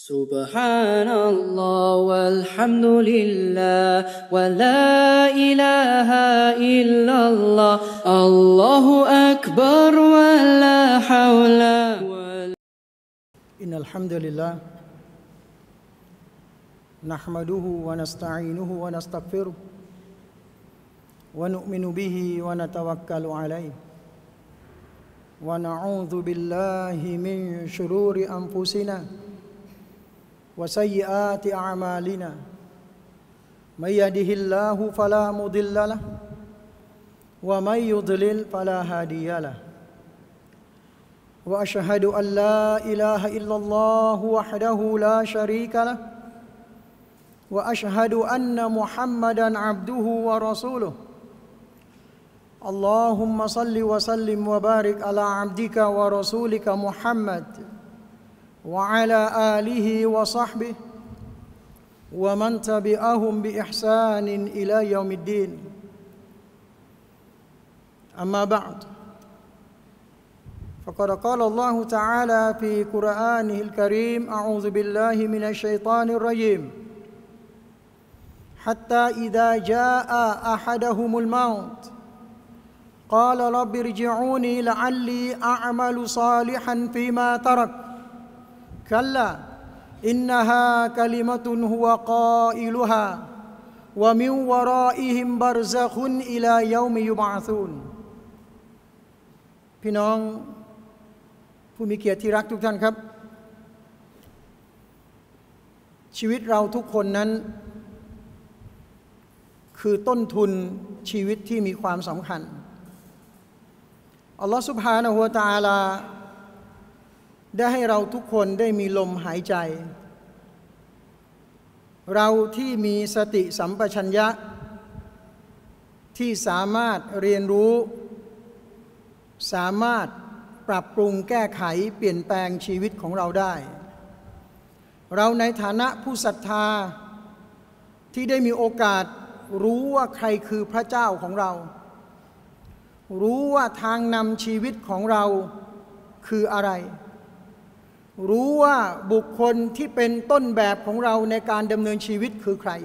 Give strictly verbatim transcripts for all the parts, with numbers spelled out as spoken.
سبحان الله والحمد لله ولا إله إلا الله الله أكبر ولا حول ولا إن الحمد لله نحمده ونستعينه ونستغفره ونؤمن به ونتوكل عليه ونعوذ بالله من شرور أنفسنا وسيئات أعمالنا من يهده الله فلا مضل له ومن يضلل فلا هادي له وأشهد أن لا إله إلا الله وحده لا شريك له وأشهد أن محمدًا عبده ورسوله اللهم صل وسلم وبارك على عبدك ورسولك محمد وعلى آله وصحبه ومن تبعهم بإحسان إلى يوم الدين أما بعد فقد قال الله تعالى في قرآنه الكريم أعوذ بالله من الشيطان الرجيم حتى إذا جاء أحدهم الموت قال رب ارجعوني لعلي أعمل صالحا فيما ترك كلا إنها كلمة هو قائلها ومن ورائهم برزخ إلى يوم يبعثون พี่น้องผู้มีเกียรติที่รักทุกท่านครับชีวิตเราทุกคนนั้นคือต้นทุนชีวิตที่มีความสำคัญอัลลอฮฺซุบฮานะฮูวะตะอาลาได้ให้เราทุกคนได้มีลมหายใจเราที่มีสติสัมปชัญญะที่สามารถเรียนรู้สามารถปรับปรุงแก้ไขเปลี่ยนแปลงชีวิตของเราได้เราในฐานะผู้ศรัทธาที่ได้มีโอกาสรู้ว่าใครคือพระเจ้าของเรารู้ว่าทางนำชีวิตของเราคืออะไรรู้ว่าบุคคลที่เป็นต้นแบบของเราในการดำเนินชีวิตคือใคร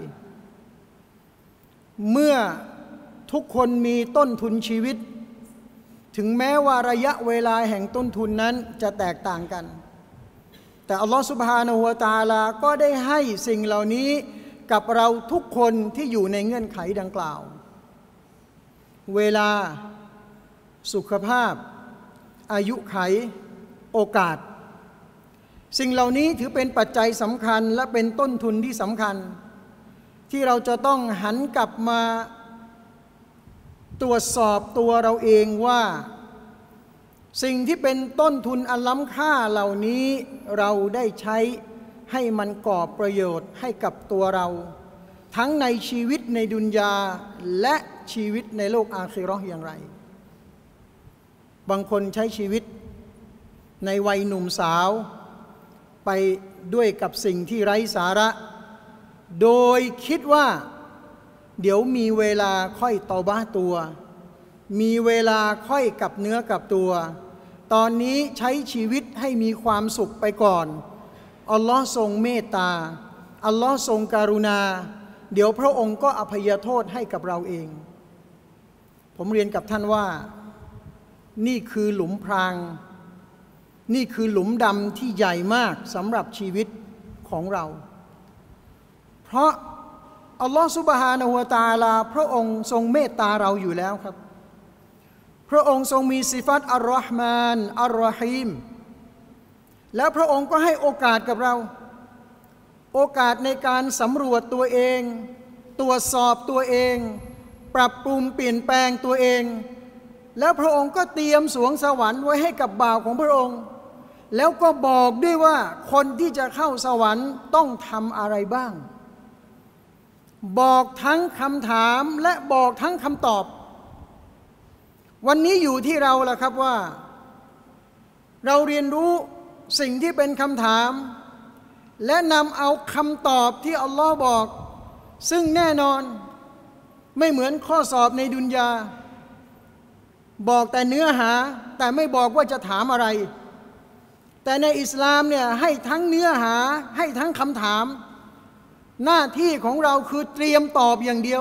เมื่อทุกคนมีต้นทุนชีวิตถึงแม้ว่าระยะเวลาแห่งต้นทุนนั้นจะแตกต่างกันแต่อัลลอฮฺซุบฮานะฮูวะตะอาลาก็ได้ให้สิ่งเหล่านี้กับเราทุกคนที่อยู่ในเงื่อนไขดังกล่าวเวลาสุขภาพอายุไขโอกาสสิ่งเหล่านี้ถือเป็นปัจจัยสำคัญและเป็นต้นทุนที่สำคัญที่เราจะต้องหันกลับมาตรวจสอบตัวเราเองว่าสิ่งที่เป็นต้นทุนอันล้ำค่าเหล่านี้เราได้ใช้ให้มันก่อประโยชน์ให้กับตัวเราทั้งในชีวิตในดุนยาและชีวิตในโลกอาคิเราะห์อย่างไรบางคนใช้ชีวิตในวัยหนุ่มสาวไปด้วยกับสิ่งที่ไร้สาระโดยคิดว่าเดี๋ยวมีเวลาค่อยเตาบะห์ตัวมีเวลาค่อยกลับเนื้อกลับตัวตอนนี้ใช้ชีวิตให้มีความสุขไปก่อนอัลลอฮ์ทรงเมตตาอัลลอฮ์ทรงกรุณาเดี๋ยวพระองค์ก็อภัยโทษให้กับเราเองผมเรียนกับท่านว่านี่คือหลุมพรางนี่คือหลุมดำที่ใหญ่มากสำหรับชีวิตของเราเพราะอัลลอฮฺซุบฮานะฮูวะตะอาลาพระองค์ทรงเมตตาเราอยู่แล้วครับพระองค์ทรงมีสิฟัตอัลลอฮ์มานอัลรอฮีมและพระองค์ก็ให้โอกาสกับเราโอกาสในการสำรวจตัวเองตรวจสอบตัวเองปรับปรุงเปลี่ยนแปลงตัวเองแล้วพระองค์ก็เตรียมสวงสวรรค์ไว้ให้กับบ่าวของพระองค์แล้วก็บอกด้วยว่าคนที่จะเข้าสวรรค์ต้องทำอะไรบ้างบอกทั้งคำถามและบอกทั้งคำตอบวันนี้อยู่ที่เราล่ะครับว่าเราเรียนรู้สิ่งที่เป็นคำถามและนำเอาคำตอบที่อัลลอฮ์บอกซึ่งแน่นอนไม่เหมือนข้อสอบในดุนยา บอกแต่เนื้อหาแต่ไม่บอกว่าจะถามอะไรแต่ในอิสลามเนี่ยให้ทั้งเนื้อหาให้ทั้งคำถามหน้าที่ของเราคือเตรียมตอบอย่างเดียว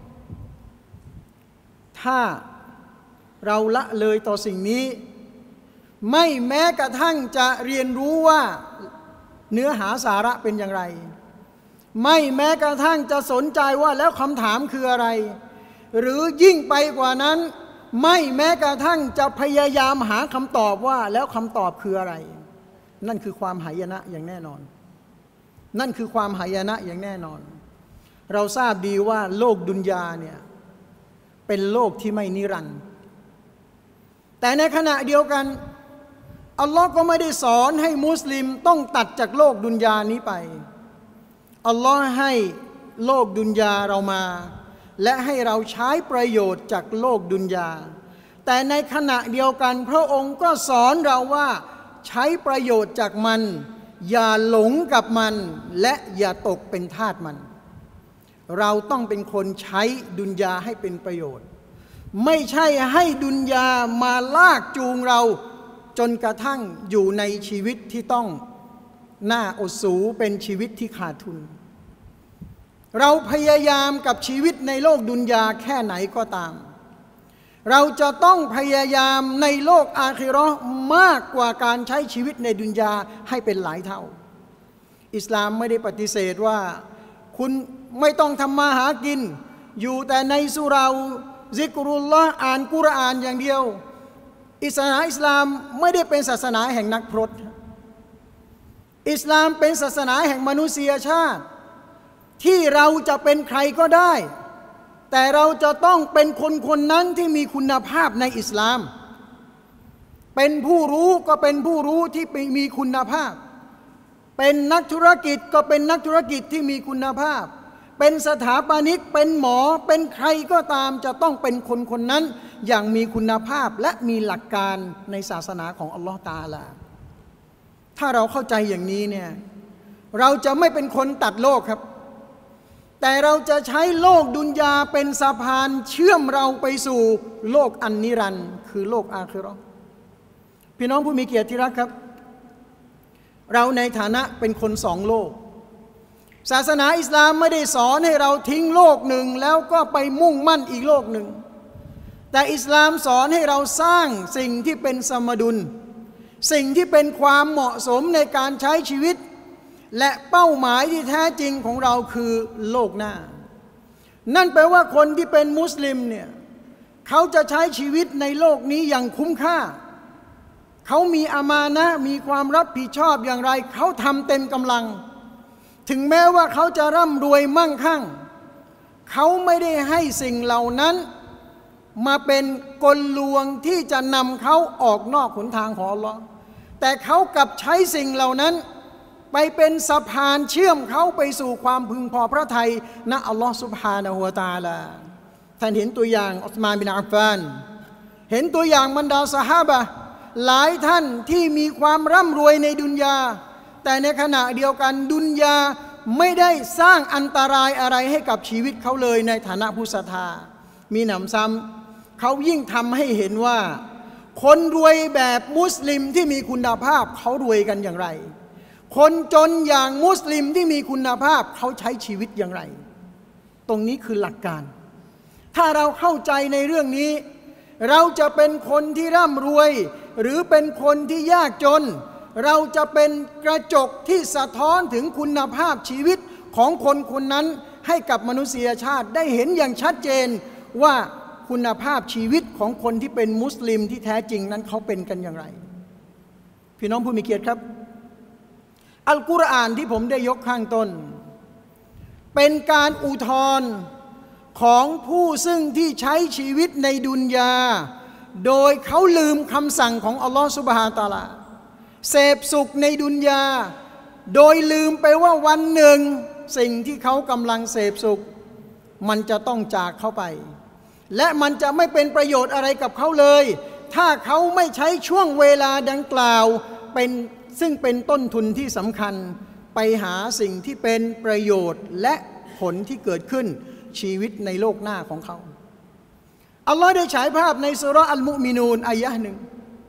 ถ้าเราละเลยต่อสิ่งนี้ไม่แม้กระทั่งจะเรียนรู้ว่าเนื้อหาสาระเป็นอย่างไรไม่แม้กระทั่งจะสนใจว่าแล้วคำถามคืออะไรหรือยิ่งไปกว่านั้นไม่แม้กระทั่งจะพยายามหาคำตอบว่าแล้วคำตอบคืออะไรนั่นคือความหายนะอย่างแน่นอนนั่นคือความหายนะอย่างแน่นอนเราทราบดีว่าโลกดุนยาเนี่ยเป็นโลกที่ไม่นิรันดร์แต่ในขณะเดียวกันอัลลอฮ์ก็ไม่ได้สอนให้มุสลิมต้องตัดจากโลกดุนยานี้ไปอัลลอฮ์ให้โลกดุนยาเรามาและให้เราใช้ประโยชน์จากโลกดุนยาแต่ในขณะเดียวกันพระองค์ก็สอนเราว่าใช้ประโยชน์จากมันอย่าหลงกับมันและอย่าตกเป็นทาสมันเราต้องเป็นคนใช้ดุนยาให้เป็นประโยชน์ไม่ใช่ให้ดุนยามาลากจูงเราจนกระทั่งอยู่ในชีวิตที่ต้องหน้าอดสูเป็นชีวิตที่ขาดทุนเราพยายามกับชีวิตในโลกดุนยาแค่ไหนก็ตามเราจะต้องพยายามในโลกอาคิเราะห์มากกว่าการใช้ชีวิตในดุนยาให้เป็นหลายเท่าอิสลามไม่ได้ปฏิเสธว่าคุณไม่ต้องทำมาหากินอยู่แต่ในสุเราะห์ซิกรุลลอฮ์อ่านกุรอานอย่างเดียวศาสนาอิสลามไม่ได้เป็นศาสนาแห่งนักพรตอิสลามเป็นศาสนาแห่งมนุษยชาติที่เราจะเป็นใครก็ได้แต่เราจะต้องเป็นคนคนนั้นที่มีคุณภาพในอิสลามเป็นผู้รู้ก็เป็นผู้รู้ที่มีคุณภาพเป็นนักธุรกิจก็เป็นนักธุรกิจที่มีคุณภาพเป็นสถาปนิกเป็นหมอเป็นใครก็ตามจะต้องเป็นคนคนนั้นอย่างมีคุณภาพและมีหลักการในศาสนาของอัลลอฮฺตะอาลาถ้าเราเข้าใจอย่างนี้เนี่ยเราจะไม่เป็นคนตัดโลกครับแต่เราจะใช้โลกดุนยาเป็นสะพานเชื่อมเราไปสู่โลกอันนิรันดร์คือโลกอาคิเราะห์พี่น้องผู้มีเกียรติที่รักครับเราในฐานะเป็นคนสองโลกศาสนาอิสลามไม่ได้สอนให้เราทิ้งโลกหนึ่งแล้วก็ไปมุ่งมั่นอีกโลกหนึ่งแต่อิสลามสอนให้เราสร้างสิ่งที่เป็นสมดุลสิ่งที่เป็นความเหมาะสมในการใช้ชีวิตและเป้าหมายที่แท้จริงของเราคือโลกหน้านั่นแปลว่าคนที่เป็นมุสลิมเนี่ยเขาจะใช้ชีวิตในโลกนี้อย่างคุ้มค่าเขามีอามานะห์มีความรับผิดชอบอย่างไรเขาทำเต็มกำลังถึงแม้ว่าเขาจะร่ำรวยมั่งคั่งเขาไม่ได้ให้สิ่งเหล่านั้นมาเป็นกลลวงที่จะนำเขาออกนอกหนทางของอัลลอฮ์แต่เขากลับใช้สิ่งเหล่านั้นไปเป็นสะพานเชื่อมเขาไปสู่ความพึงพอพระทัยณอัลลอฮ์ซุบฮานะฮูวะตะอาลาท่านเห็นตัวอย่างอุสมานบินอัฟฟานเห็นตัวอย่างบรรดาซอฮาบะห์หลายท่านที่มีความร่ำรวยในดุนยาแต่ในขณะเดียวกันดุนยาไม่ได้สร้างอันตรายอะไรให้กับชีวิตเขาเลยในฐานะผู้ศรัทธามีหนำซ้ำเขายิ่งทำให้เห็นว่าคนรวยแบบมุสลิมที่มีคุณภาพเขารวยกันอย่างไรคนจนอย่างมุสลิมที่มีคุณภาพเขาใช้ชีวิตอย่างไรตรงนี้คือหลักการถ้าเราเข้าใจในเรื่องนี้เราจะเป็นคนที่ร่ำรวยหรือเป็นคนที่ยากจนเราจะเป็นกระจกที่สะท้อนถึงคุณภาพชีวิตของคนคนนั้นให้กับมนุษยชาติได้เห็นอย่างชัดเจนว่าคุณภาพชีวิตของคนที่เป็นมุสลิมที่แท้จริงนั้นเขาเป็นกันอย่างไรพี่น้องผู้มีเกียรติครับอัลกุรอานที่ผมได้ยกข้างต้นเป็นการอุทธรณ์ของผู้ซึ่งที่ใช้ชีวิตในดุนยาโดยเขาลืมคำสั่งของอัลลอฮฺซุบฮานะฮูวะตะอาลาเสพสุขในดุนยาโดยลืมไปว่าวันหนึ่งสิ่งที่เขากำลังเสพสุขมันจะต้องจากเขาไปและมันจะไม่เป็นประโยชน์อะไรกับเขาเลยถ้าเขาไม่ใช้ช่วงเวลาดังกล่าวเป็นซึ่งเป็นต้นทุนที่สำคัญไปหาสิ่งที่เป็นประโยชน์และผลที่เกิดขึ้นชีวิตในโลกหน้าของเขาอัลลอฮ์ได้ฉายภาพในซูเราะห์อัลมุอ์มินูนอายะห์หนึ่ง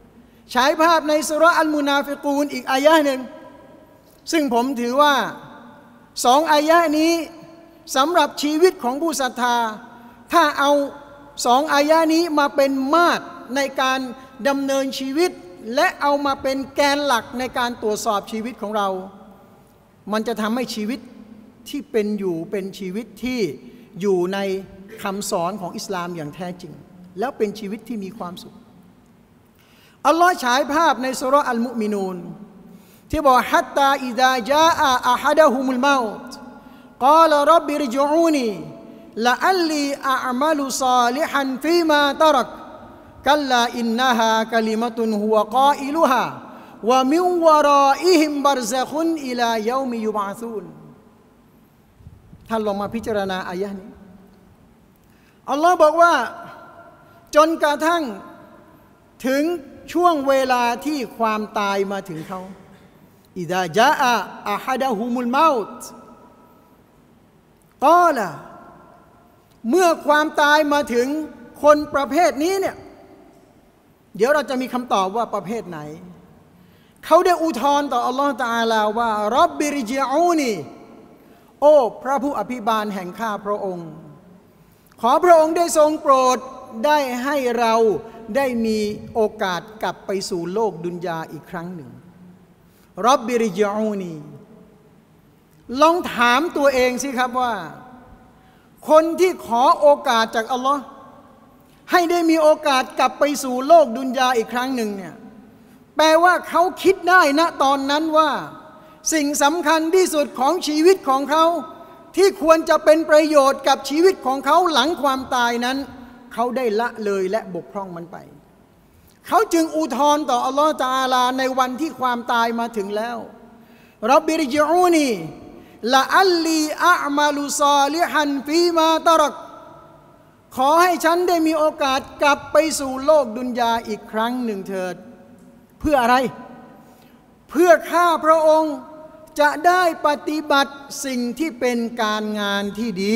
ฉายภาพในสุเราะห์อัลมุนาฟิกูนอีกอายะห์หนึ่งซึ่งผมถือว่าสองอายะห์นี้สำหรับชีวิตของผู้ศรัทธาถ้าเอาสองอายะห์นี้มาเป็นมาตรในการดำเนินชีวิตและเอามาเป็นแกนหลักในการตรวจสอบชีวิตของเรามันจะทำให้ชีวิตที่เป็นอยู่เป็นชีวิตที่อยู่ในคำสอนของอิสลามอย่างแท้จริงแล้วเป็นชีวิตที่มีความสุขอัลลอฮ์ฉายภาพในสุเราะห์อัลมุมินูนที่บอกฮัตตาอิซาจาอะอะฮัดะฮุมุลเมาต์กาลร็อบบิรญิอูนีละอัลลีอะอ์มะลุศอลิฮันฟีมาตะรักกัลลาอินนะฮากะลิมะตุนฮุวะกาอิลุฮาวะมินวะรออิฮิมบัรซะคุนอิลายอมิยุบะซูนท่านลองมาพิจารณาอายะห์นี้อัลลอฮ์บอกว่าจนกระทั่งถึงช่วงเวลาที่ความตายมาถึงเขาอิซาจาอะอะฮัดะฮุมุลเมาต์กาละเมื่อความตายมาถึงคนประเภทนี้เนี่ยเดี๋ยวเราจะมีคำตอบว่าประเภทไหนเขาได้อุทธรต่ออัลลอฮฺตะอาลาว่าร็อบบิริจิอูนีโอ้พระผู้อภิบาลแห่งข้าพระองค์ขอพระองค์ได้ทรงโปรดได้ให้เราได้มีโอกาสกลับไปสู่โลกดุนยาอีกครั้งหนึ่งร็อบบิริจิอูนีลองถามตัวเองสิครับว่าคนที่ขอโอกาสจากอัลลอฮ์ให้ได้มีโอกาสกลับไปสู่โลกดุนยาอีกครั้งหนึ่งเนี่ยแปลว่าเขาคิดได้ณตอนนั้นว่าสิ่งสำคัญที่สุดของชีวิตของเขาที่ควรจะเป็นประโยชน์กับชีวิตของเขาหลังความตายนั้นเขาได้ละเลยและบกพร่องมันไปเขาจึงอุทธรต่ออัลลอฮฺตะอาลาในวันที่ความตายมาถึงแล้วร็อบบิรญิอูนีละอัลลีอะอ์มะลุศอลิฮันฟีมาตะรักขอให้ฉันได้มีโอกาสกลับไปสู่โลกดุนยาอีกครั้งหนึ่งเถิดเพื่ออะไรเพื่อข้าพระองค์จะได้ปฏิบัติสิ่งที่เป็นการงานที่ดี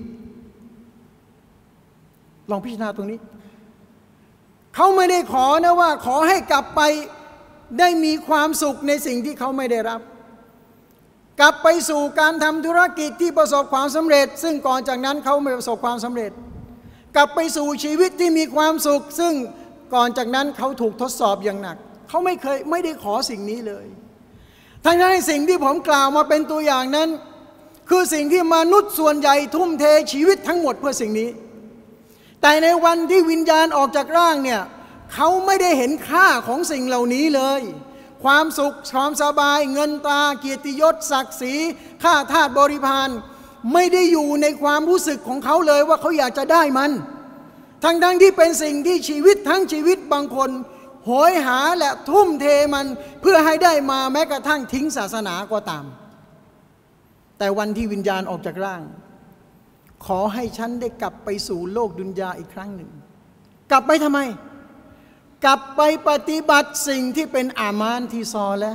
ลองพิจารณาตรงนี้เขาไม่ได้ขอนะว่าขอให้กลับไปได้มีความสุขในสิ่งที่เขาไม่ได้รับกลับไปสู่การทำธุรกิจที่ประสบความสำเร็จซึ่งก่อนจากนั้นเขาไม่ประสบความสำเร็จกลับไปสู่ชีวิตที่มีความสุขซึ่งก่อนจากนั้นเขาถูกทดสอบอย่างหนักเขาไม่เคยไม่ได้ขอสิ่งนี้เลยทั้งนั้นสิ่งที่ผมกล่าวมาเป็นตัวอย่างนั้นคือสิ่งที่มนุษย์ส่วนใหญ่ทุ่มเทชีวิตทั้งหมดเพื่อสิ่งนี้แต่ในวันที่วิญญาณออกจากร่างเนี่ยเขาไม่ได้เห็นค่าของสิ่งเหล่านี้เลยความสุขความสบายเงินตราเกียรติยศศักดิ์ศรีข้าทาสบริพารไม่ได้อยู่ในความรู้สึกของเขาเลยว่าเขาอยากจะได้มันทั้งทั้งที่เป็นสิ่งที่ชีวิตทั้งชีวิตบางคนโหยหาและทุ่มเทมันเพื่อให้ได้มาแม้กระทั่งทิ้งศาสนาก็ตามแต่วันที่วิญญาณออกจากร่างขอให้ฉันได้กลับไปสู่โลกดุนยาอีกครั้งหนึ่งกลับไปทำไมกลับไปปฏิบัติสิ่งที่เป็นอามานที่ซอและ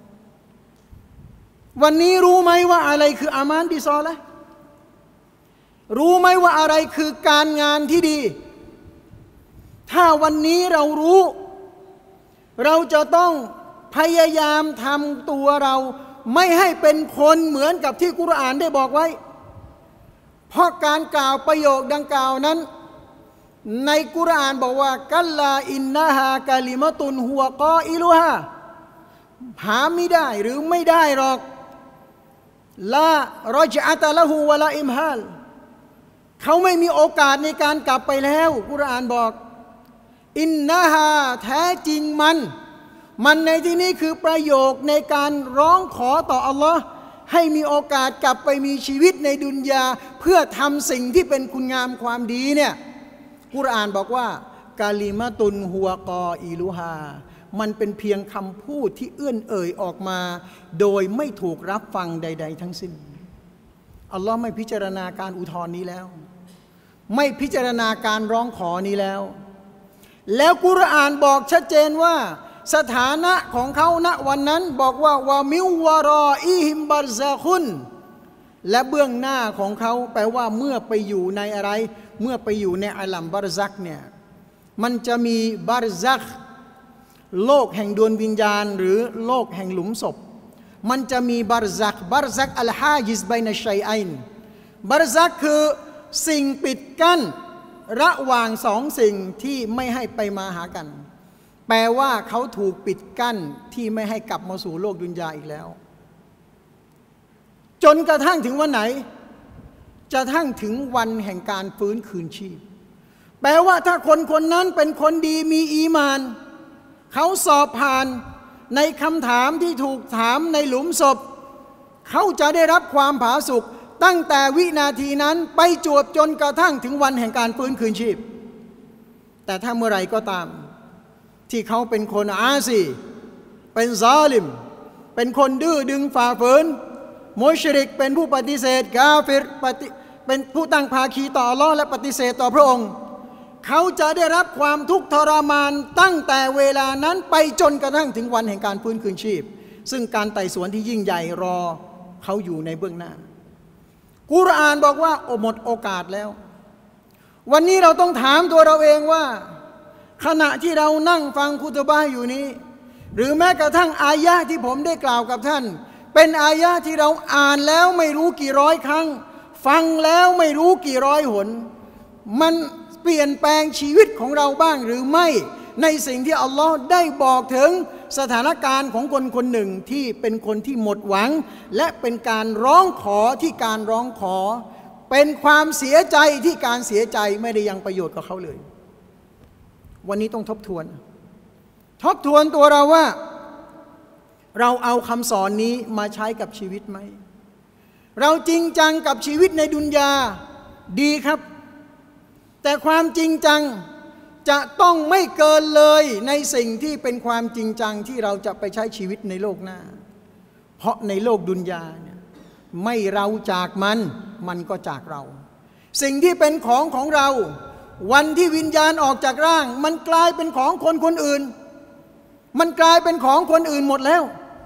วันนี้รู้ไหมว่าอะไรคืออามานที่ซอและรู้ไหมว่าอะไรคือการงานที่ดีถ้าวันนี้เรารู้เราจะต้องพยายามทำตัวเราไม่ให้เป็นคนเหมือนกับที่กุรอานได้บอกไว้เพราะการกล่าวประโยคดังกล่าวนั้นในกุรอานบอกว่ากัลลาอินนะฮากะลิมะตุนฮุวะกออิลุฮาหาไม่ได้หรือไม่ได้หรอกลารอจอะตะละฮูวะลาอิมฮาลเขาไม่มีโอกาสในการกลับไปแล้วกุรอานบอกอินนะฮาแท้จริงมันมันในที่นี้คือประโยคในการร้องขอต่ออัลลอฮ์ให้มีโอกาสกลับไปมีชีวิตในดุนยาเพื่อทำสิ่งที่เป็นคุณงามความดีเนี่ยกุรอานบอกว่ากาลิมะตุนฮุวะกออิลุฮามันเป็นเพียงคำพูดที่เอื้อนเอ่ยออกมาโดยไม่ถูกรับฟังใดๆทั้งสิ้นอัลลอฮ์ไม่พิจารณาการอุทธรณ์นี้แล้วไม่พิจารณาการร้องขอนี้แล้วแล้วกุรอานบอกชัดเจนว่าสถานะของเขาณวันนั้นบอกว่าวามิวารออิฮิมบัรซะคุนและเบื้องหน้าของเขาแปลว่าเมื่อไปอยู่ในอะไรเมื่อไปอยู่ในอาลัมบัรซักเนี่ยมันจะมีบัรซักโลกแห่งดวงวิญญาณหรือโลกแห่งหลุมศพมันจะมีบารซักบารซักอัลฮายิสไบนะชัยอัยน์บารซักคือสิ่งปิดกั้นระหว่างสองสิ่งที่ไม่ให้ไปมาหากันแปลว่าเขาถูกปิดกั้นที่ไม่ให้กลับมาสู่โลกดุนยาอีกแล้วจนกระทั่งถึงวันไหนจะทั้งถึงวันแห่งการฟื้นคืนชีพแปลว่าถ้าคนคนนั้นเป็นคนดีมีอีมานเขาสอบผ่านในคำถามที่ถูกถามในหลุมศพเขาจะได้รับความผาสุกตั้งแต่วินาทีนั้นไปจวบจนกระทั่งถึงวันแห่งการฟื้นคืนชีพแต่ถ้าเมื่อไรก็ตามที่เขาเป็นคนอาซีเป็นซาลิมเป็นคนดื้อดึงฝ่าฝืนมุชริกเป็นผู้ปฏิเสธกาเฟรเป็นผู้ตั้งภาคีต่ออัลเลาะห์และปฏิเสธต่อพระองค์เขาจะได้รับความทุกข์ทรมานตั้งแต่เวลานั้นไปจนกระทั่งถึงวันแห่งการฟื้นคืนชีพซึ่งการไต่สวนที่ยิ่งใหญ่รอเขาอยู่ในเบื้องหน้ากุรอานบอกว่าหมดโอกาสแล้ววันนี้เราต้องถามตัวเราเองว่าขณะที่เรานั่งฟังคุตบะห์อยู่นี้หรือแม้กระทั่งอายะห์ที่ผมได้กล่าวกับท่านเป็นอายะห์ที่เราอ่านแล้วไม่รู้กี่ร้อยครั้งฟังแล้วไม่รู้กี่ร้อยหนมันเปลี่ยนแปลงชีวิตของเราบ้างหรือไม่ในสิ่งที่อัลลอฮ์ได้บอกถึงสถานการณ์ของคนคนหนึ่งที่เป็นคนที่หมดหวังและเป็นการร้องขอที่การร้องขอเป็นความเสียใจที่การเสียใจไม่ได้ยังประโยชน์กับเขาเลยวันนี้ต้องทบทวนทบทวนตัวเราว่าเราเอาคำสอนนี้มาใช้กับชีวิตไหมเราจริงจังกับชีวิตในดุนยาดีครับแต่ความจริงจังจะต้องไม่เกินเลยในสิ่งที่เป็นความจริงจังที่เราจะไปใช้ชีวิตในโลกหน้าเพราะในโลกดุนยาเนี่ยไม่เราจากมันมันก็จากเราสิ่งที่เป็นของของเราวันที่วิญญาณออกจากร่างมันกลายเป็นของคนคนอื่นมันกลายเป็นของคนอื่นหมดแล้ว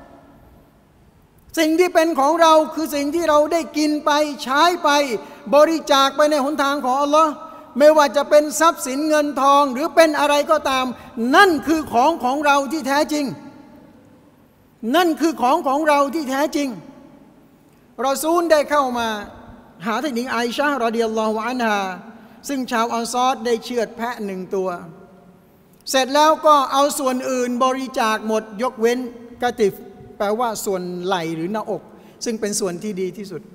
สิ่งที่เป็นของเราคือสิ่งที่เราได้กินไปใช้ไปบริจาคไปในหนทางของอัลลอฮ์ไม่ว่าจะเป็นทรัพย์สินเงินทองหรือเป็นอะไรก็ตามนั่นคือของของเราที่แท้จริงนั่นคือของของเราที่แท้จริงรอซูลได้เข้ามาหาท่านหญิงไอชะห์รอฎิยัลลอฮุอันฮาซึ่งชาวอันซอรได้เชือดแพะหนึ่งตัวเสร็จแล้วก็เอาส่วนอื่นบริจาคหมดยกเว้นกะติฟแปลว่าส่วนไหล่หรือหน้าอกซึ่งเป็นส่วนที่ดีที่สุด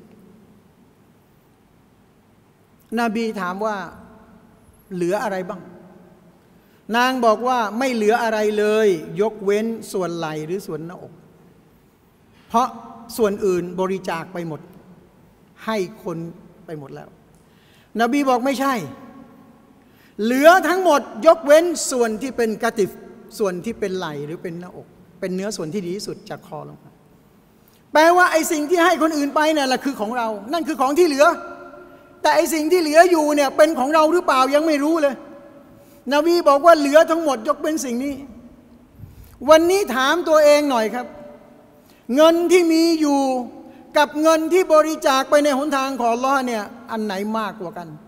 นบีถามว่าเหลืออะไรบ้างนางบอกว่าไม่เหลืออะไรเลยยกเว้นส่วนไหล่หรือส่วนหน้าอกเพราะส่วนอื่นบริจาคไปหมดให้คนไปหมดแล้วนบีบอกไม่ใช่เหลือทั้งหมดยกเว้นส่วนที่เป็นกะติฟส่วนที่เป็นไหล่หรือเป็นหน้าอกเป็นเนื้อส่วนที่ดีที่สุดจากคอลงมาแปลว่าไอ้สิ่งที่ให้คนอื่นไปเนี่ยแหละคือของเรานั่นคือของที่เหลือแต่ไอ้สิ่งที่เหลืออยู่เนี่ยเป็นของเราหรือเปล่ายังไม่รู้เลยนบีบอกว่าเหลือทั้งหมดยกเป็นสิ่งนี้วันนี้ถามตัวเองหน่อยครับเงินที่มีอยู่กับเงินที่บริจาคไปในหนทางของอัลเลาะห์เนี่ยอันไหนมากกว่ากัน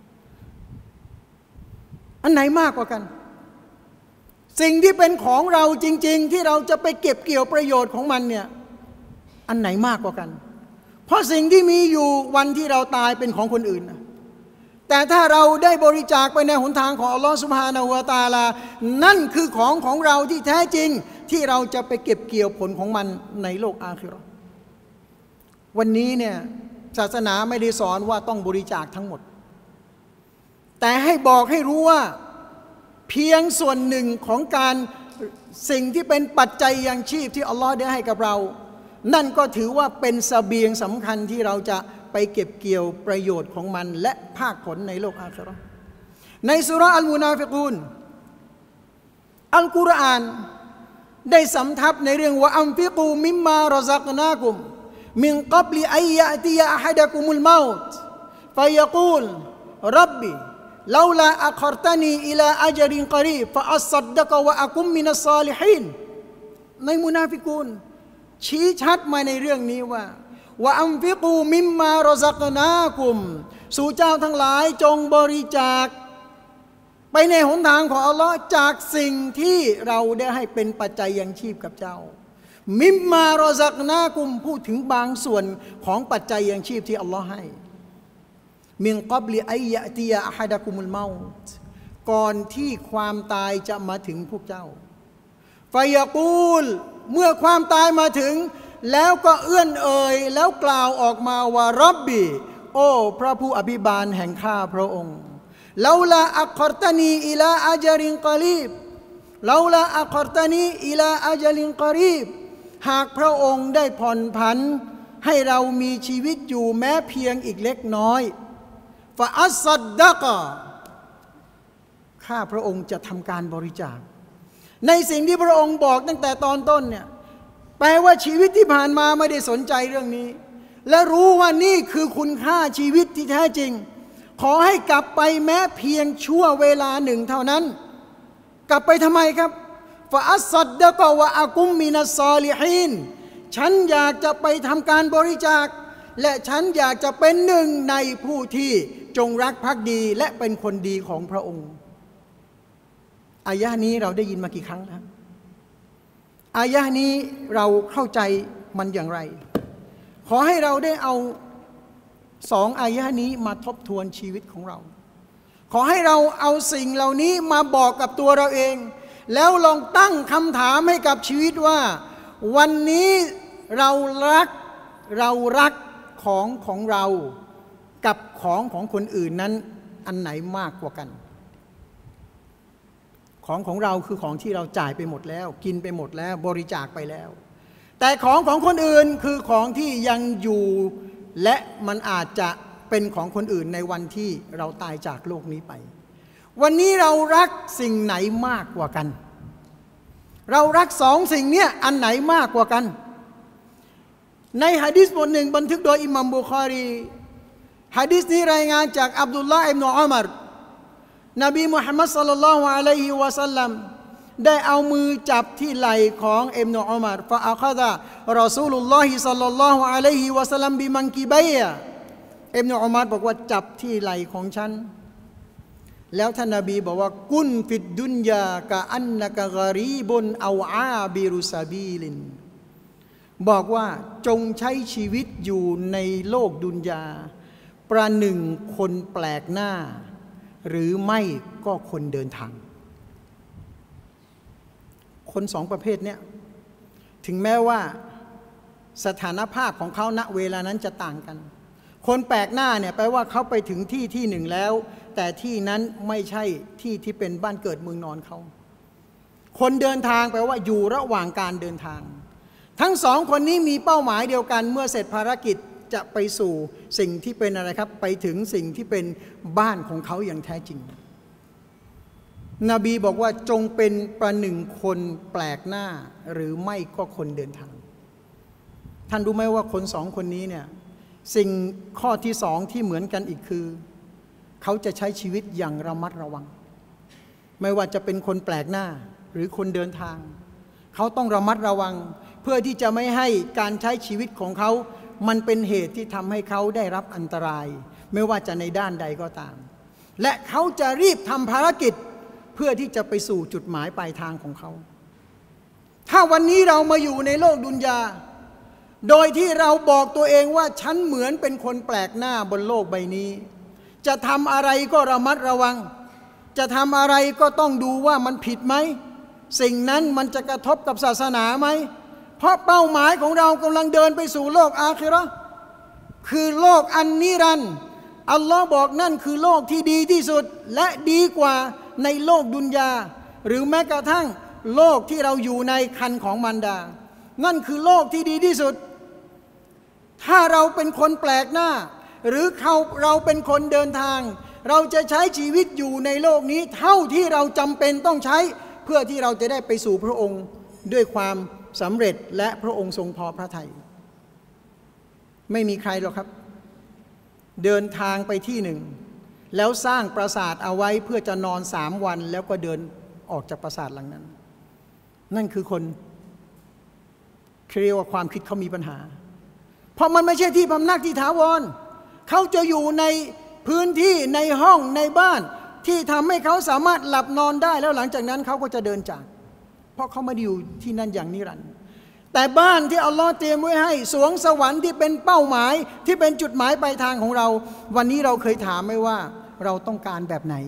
อันไหนมากกว่ากันสิ่งที่เป็นของเราจริงๆที่เราจะไปเก็บเกี่ยวประโยชน์ของมันเนี่ยอันไหนมากกว่ากันเพราะสิ่งที่มีอยู่วันที่เราตายเป็นของคนอื่นนะแต่ถ้าเราได้บริจาคไปในหนทางของอัลลอฮฺซุบฮานะฮูวะตะอาลานั่นคือของของเราที่แท้จริงที่เราจะไปเก็บเกี่ยวผลของมันในโลกอาคิเราะห์วันนี้เนี่ยศาสนาไม่ได้สอนว่าต้องบริจาคทั้งหมดแต่ให้บอกให้รู้ว่าเพียงส่วนหนึ่งของการสิ่งที่เป็นปัจจัยยังชีพที่อัลลอฮฺได้ให้กับเรานั่นก็ถือว่าเป็นเสบียงสำคัญที่เราจะไปเก็บเกี่ยวประโยชน์ของมันและภาคผลในโลกอาคิเราะห์ในซูเราะห์อัลมุนาฟิกูนอัลกุรอานได้สำทับในเรื่องว่าอัมฟิกูมิมมารอซักนากุมมินกับลิอัยยะติยะอะฮัดะกุมุลเมาต์ฟะยะกูลร็อบบีลาลาอัครตานีอิลาอัจรินกอรีบฟะอัศซัดดะกะวะอะกุมมินัสซาลิฮีนในมุนาฟิกูนชี้ชัดมาในเรื่องนี้ว่าว่าอัมฟิกูมิมมารอซักนากุมสู่เจ้าทั้งหลายจงบริจาคไปในหนทางของอัลลอฮ์จากสิ่งที่เราได้ให้เป็นปัจจัยยังชีพกับเจ้ามิมมารอซักนากุมพูดถึงบางส่วนของปัจจัยยังชีพที่อัลลอฮ์ให้มินกับลิอัยยะติยะอะฮัดะกุมุลเมาต์ก่อนที่ความตายจะมาถึงพวกเจ้าฟายะกูลเมื่อความตายมาถึงแล้วก็เอื้อนเอ่ยแล้วกล่าวออกมาว่าร็อบบีโอ้พระผู้อภิบาลแห่งข้าพระองค์ลาลาอัครตานีอิลาอัจรินกอรีบลาลาอัครตานีอิลาอัจรินกอรีบหากพระองค์ได้ผ่อนผันให้เรามีชีวิตอยู่แม้เพียงอีกเล็กน้อยฟาอัสซัดดะกะข้าพระองค์จะทำการบริจาคในสิ่งที่พระองค์บอกตั้งแต่ตอนต้นเนี่ยแปลว่าชีวิตที่ผ่านมาไม่ได้สนใจเรื่องนี้และรู้ว่านี่คือคุณค่าชีวิตที่แท้จริงขอให้กลับไปแม้เพียงชั่วเวลาหนึ่งเท่านั้นกลับไปทำไมครับฟาอัสซัดดะกะวะอะกุมมินัสซอลิฮีนฉันอยากจะไปทำการบริจาคและฉันอยากจะเป็นหนึ่งในผู้ที่จงรักภักดีและเป็นคนดีของพระองค์อายะนี้เราได้ยินมากี่ครั้งแล้วอายะนี้เราเข้าใจมันอย่างไรขอให้เราได้เอาสองอายะนี้มาทบทวนชีวิตของเราขอให้เราเอาสิ่งเหล่านี้มาบอกกับตัวเราเองแล้วลองตั้งคำถามให้กับชีวิตว่าวันนี้เรารักเรารักของของเรากับของของคนอื่นนั้นอันไหนมากกว่ากันของของเราคือของที่เราจ่ายไปหมดแล้วกินไปหมดแล้วบริจาคไปแล้วแต่ของของคนอื่นคือของที่ยังอยู่และมันอาจจะเป็นของคนอื่นในวันที่เราตายจากโลกนี้ไปวันนี้เรารักสิ่งไหนมากกว่ากันเรารักสองสิ่งเนี้ยอันไหนมากกว่ากันในหะดีษบทหนึ่งบันทึกโดยอิหมัมบุคอรีหะดีษนี้รายงานจากอับดุลลาห์อิบนุอุมัรนบีมุฮัมมัดศ็อลลัลลอฮุอะลัยฮิวะซัลลัมได้เอามือจับที่ไหล่ของอิบนุอุมัรฟะอะคอซะรอซูลุลลอฮิศ็อลลัลลอฮุอะลัยฮิวะซัลลัมบิมันกิบัยะอิบนุอุมัรบอกว่าจับที่ไหล่ของฉันแล้วท่านนบีบอกว่ากุนฟิดดุนยากะอันนะกะกะรีบุนเอาอาบิรุซาบีลินบอกว่าจงใช้ชีวิตอยู่ในโลกดุนยาประหนึ่งคนแปลกหน้าหรือไม่ก็คนเดินทางคนสองประเภทเนี้ยถึงแม้ว่าสถานภาพของเขาณเวลานั้นจะต่างกันคนแปลกหน้าเนี่ยแปลว่าเขาไปถึงที่ที่หนึ่งแล้วแต่ที่นั้นไม่ใช่ที่ที่เป็นบ้านเกิดเมืองนอนเขาคนเดินทางแปลว่าอยู่ระหว่างการเดินทางทั้งสองคนนี้มีเป้าหมายเดียวกันเมื่อเสร็จภารกิจจะไปสู่สิ่งที่เป็นอะไรครับไปถึงสิ่งที่เป็นบ้านของเขาอย่างแท้จริงนบีบอกว่าจงเป็นประหนึ่งคนแปลกหน้าหรือไม่ก็คนเดินทางท่านรู้ไหมว่าคนสองคนนี้เนี่ยสิ่งข้อที่สองที่เหมือนกันอีกคือเขาจะใช้ชีวิตอย่างระมัดระวังไม่ว่าจะเป็นคนแปลกหน้าหรือคนเดินทางเขาต้องระมัดระวังเพื่อที่จะไม่ให้การใช้ชีวิตของเขามันเป็นเหตุที่ทำให้เขาได้รับอันตรายไม่ว่าจะในด้านใดก็ตามและเขาจะรีบทำภารกิจเพื่อที่จะไปสู่จุดหมายปลายทางของเขาถ้าวันนี้เรามาอยู่ในโลกดุนยาโดยที่เราบอกตัวเองว่าฉันเหมือนเป็นคนแปลกหน้าบนโลกใบนี้จะทำอะไรก็ระมัดระวังจะทำอะไรก็ต้องดูว่ามันผิดไหมสิ่งนั้นมันจะกระทบกับศาสนาไหมเพราะเป้าหมายของเรากำลังเดินไปสู่โลกอาคิเราะห์คือโลกอันนิรันดร์อัลลอฮ์บอกนั่นคือโลกที่ดีที่สุดและดีกว่าในโลกดุนยาหรือแม้กระทั่งโลกที่เราอยู่ในครรภ์ของมารดานั่นคือโลกที่ดีที่สุดถ้าเราเป็นคนแปลกหน้าหรือเขาเราเป็นคนเดินทางเราจะใช้ชีวิตอยู่ในโลกนี้เท่าที่เราจำเป็นต้องใช้เพื่อที่เราจะได้ไปสู่พระองค์ด้วยความสำเร็จและพระองค์ทรงพอพระทัยไม่มีใครหรอกครับเดินทางไปที่หนึ่งแล้วสร้างปราสาทเอาไว้เพื่อจะนอนสามวันแล้วก็เดินออกจากปราสาทหลังนั้นนั่นคือคนเรียกว่าความคิดเขามีปัญหาเพราะมันไม่ใช่ที่พำนักที่ถาวรเขาจะอยู่ในพื้นที่ในห้องในบ้านที่ทำให้เขาสามารถหลับนอนได้แล้วหลังจากนั้นเขาก็จะเดินจากเพราะเขาไม่ได้อยู่ที่นั่นอย่างนิรันดร์แต่บ้านที่อัลลอฮ์เตรียมไว้ให้สวงสวรรค์ที่เป็นเป้าหมายที่เป็นจุดหมายปลายทางของเราวันนี้เราเคยถามไหมว่าเราต้องการแบบไหน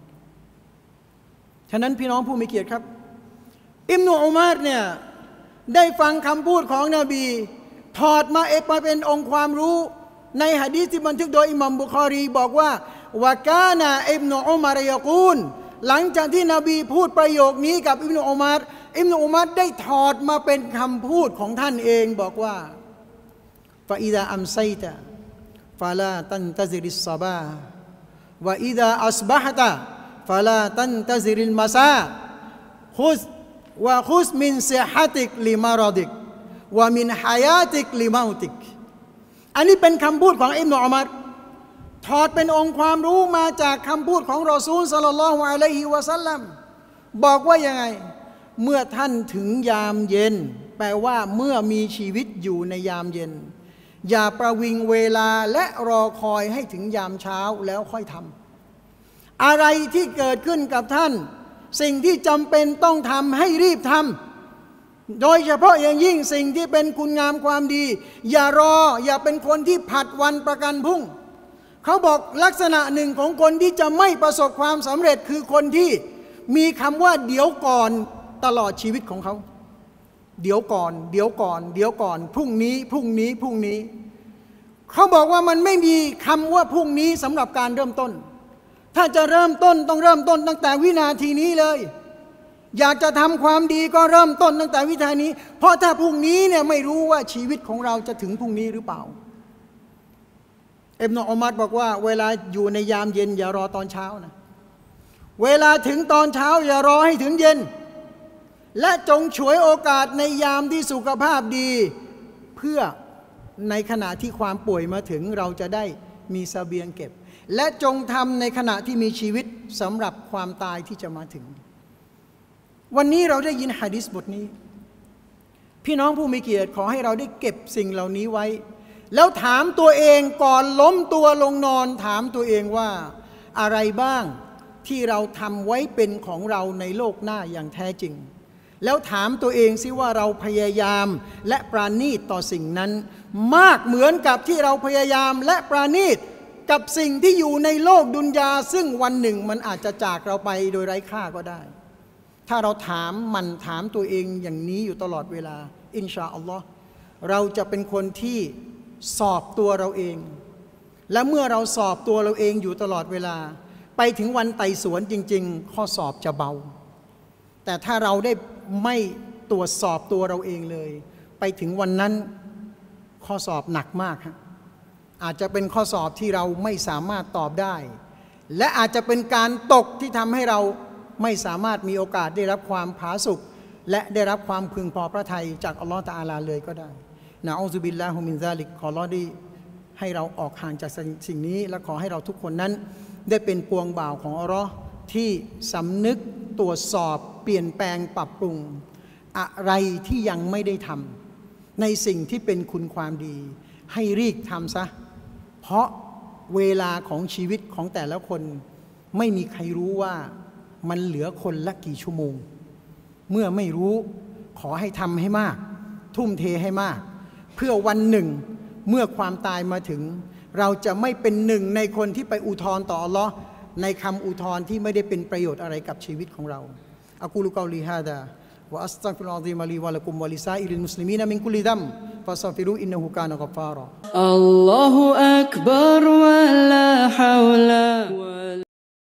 ฉะนั้นพี่น้องผู้มีเกียรติครับอิบนุอุมัรเนี่ยได้ฟังคำพูดของนบีถอดมาเอมาเป็นองค์ความรู้ในหะดีษที่บันทึกโดยอิหมัมบุคอรีบอกว่าวะกานะอิบนุอุมัรยะกูลหลังจากที่นบีพูดประโยคนี้กับอิบนุอุมัรอิบนุอุมัรได้ถอดมาเป็นคำพูดของท่านเองบอกว่าฟะอิซาอัมไซตะฟะลาตันตะซิริสซะบาฮ์วะอิซาอัศบะฮตะฟะลาตันตะซิริลมะซาคุซวะคุซมินซิฮะติกลิมารอดิกวะมินฮายาติกลิเมาติกอันนี้เป็นคำพูดของอิบนุอุมัรถอดเป็นองค์ความรู้มาจากคำพูดของรอซูลศ็อลลัลลอฮุอะลัยฮิวะซัลลัมบอกว่ายังไงเมื่อท่านถึงยามเย็นแปลว่าเมื่อมีชีวิตอยู่ในยามเย็นอย่าประวิงเวลาและรอคอยให้ถึงยามเช้าแล้วค่อยทำอะไรที่เกิดขึ้นกับท่านสิ่งที่จำเป็นต้องทำให้รีบทำโดยเฉพาะอย่างยิ่งสิ่งที่เป็นคุณงามความดีอย่ารออย่าเป็นคนที่ผัดวันประกันพรุ่งเขาบอกลักษณะหนึ่งของคนที่จะไม่ประสบความสำเร็จคือคนที่มีคำว่าเดี๋ยวก่อนตลอดชีวิตของเขาเดี๋ยวก่อนเดี๋ยวก่อนเดี๋ยวก่อนพรุ่งนี้พรุ่งนี้พรุ่งนี้เขาบอกว่ามันไม่มีคำว่าพรุ่งนี้สำหรับการเริ่มต้นถ้าจะเริ่มต้นต้องเริ่มต้นตั้งแต่วินาทีนี้เลยอยากจะทำความดีก็เริ่มต้นตั้งแต่วินาทีนี้เพราะถ้าพรุ่งนี้เนี่ยไม่รู้ว่าชีวิตของเราจะถึงพรุ่งนี้หรือเปล่าอิบนุอุมัรบอกว่าเวลาอยู่ในยามเย็นอย่ารอตอนเช้านะเวลาถึงตอนเช้าอย่ารอให้ถึงเย็นและจงฉวยโอกาสในยามที่สุขภาพดีเพื่อในขณะที่ความป่วยมาถึงเราจะได้มีเสบียงเก็บและจงทำในขณะที่มีชีวิตสำหรับความตายที่จะมาถึงวันนี้เราได้ยินหะดีษบทนี้พี่น้องผู้มีเกียรติขอให้เราได้เก็บสิ่งเหล่านี้ไว้แล้วถามตัวเองก่อนล้มตัวลงนอนถามตัวเองว่าอะไรบ้างที่เราทำไว้เป็นของเราในโลกหน้าอย่างแท้จริงแล้วถามตัวเองซิว่าเราพยายามและปราณีตต่อสิ่งนั้นมากเหมือนกับที่เราพยายามและปราณีตกับสิ่งที่อยู่ในโลกดุนยาซึ่งวันหนึ่งมันอาจจะจากเราไปโดยไร้ค่าก็ได้ถ้าเราถามมันถามตัวเองอย่างนี้อยู่ตลอดเวลาอินชาอัลลอฮ์เราจะเป็นคนที่สอบตัวเราเองและเมื่อเราสอบตัวเราเองอยู่ตลอดเวลาไปถึงวันไต่สวนจริงๆข้อสอบจะเบาแต่ถ้าเราได้ไม่ตรวจสอบตัวเราเองเลยไปถึงวันนั้นข้อสอบหนักมากฮะอาจจะเป็นข้อสอบที่เราไม่สามารถตอบได้และอาจจะเป็นการตกที่ทำให้เราไม่สามารถมีโอกาสได้รับความผาสุกและได้รับความพึงพอพระทัยจากอัลลอฮฺตะอาลาเลยก็ได้นะอูซุบิลลาฮิมินซาลิกขออัลเลาะห์ได้ให้เราออกห่างจากสิ่งนี้และขอให้เราทุกคนนั้นได้เป็นปวงบ่าวของอัลลอฮ์ที่สำนึกตรวจสอบเปลี่ยนแปลงปรับปรุงอะไรที่ยังไม่ได้ทำในสิ่งที่เป็นคุณความดีให้รีบทำซะเพราะเวลาของชีวิตของแต่ละคนไม่มีใครรู้ว่ามันเหลือคนละกี่ชั่วโมงเมื่อไม่รู้ขอให้ทำให้มากทุ่มเทให้มากเพื่อวันหนึ่งเมื่อความตายมาถึงเราจะไม่เป็นหนึ่งในคนที่ไปอุทธรณ์ต่ออัลเลาะห์ในคำอุทธรณ์ที่ไม่ได้เป็นประโยชน์อะไรกับชีวิตของเราอะกูลุกอลีฮาดาวะอัสตัฆฟิรุลลอฮ์ลีวะละกุมวะลิซาอิริลมุสลิมีนมินกุลิดัมฟาสตัฆฟิรูอินนะฮูกานะกัฟฟารอ Allahu akbar wa la hawla